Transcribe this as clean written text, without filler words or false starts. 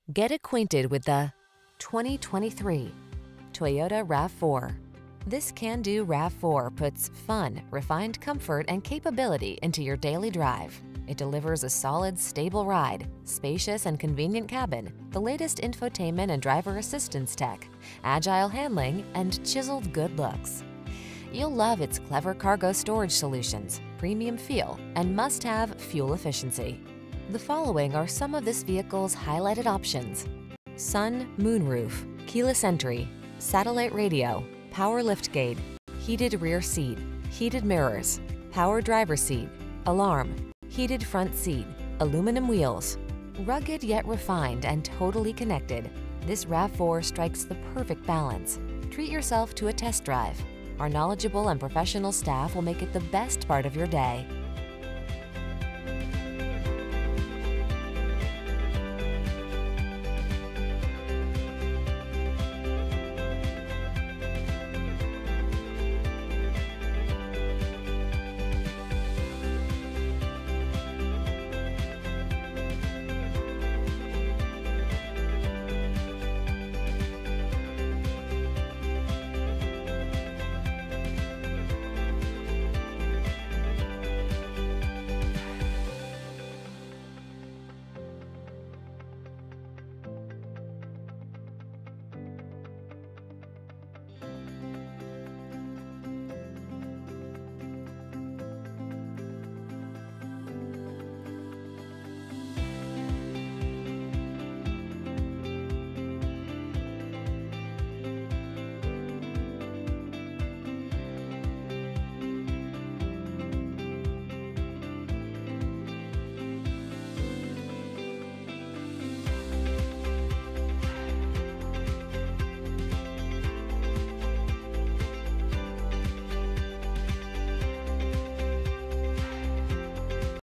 Get acquainted with the 2023 Toyota RAV4. This can-do RAV4 puts fun, refined comfort, and capability into your daily drive. It delivers a solid, stable ride, spacious and convenient cabin, the latest infotainment and driver assistance tech, agile handling, and chiseled good looks. You'll love its clever cargo storage solutions, premium feel, and must-have fuel efficiency. The following are some of this vehicle's highlighted options: sun moonroof, keyless entry, satellite radio, power liftgate, heated rear seat, heated mirrors, power driver seat, alarm, heated front seat, aluminum wheels. Rugged yet refined and totally connected, this RAV4 strikes the perfect balance. Treat yourself to a test drive. Our knowledgeable and professional staff will make it the best part of your day.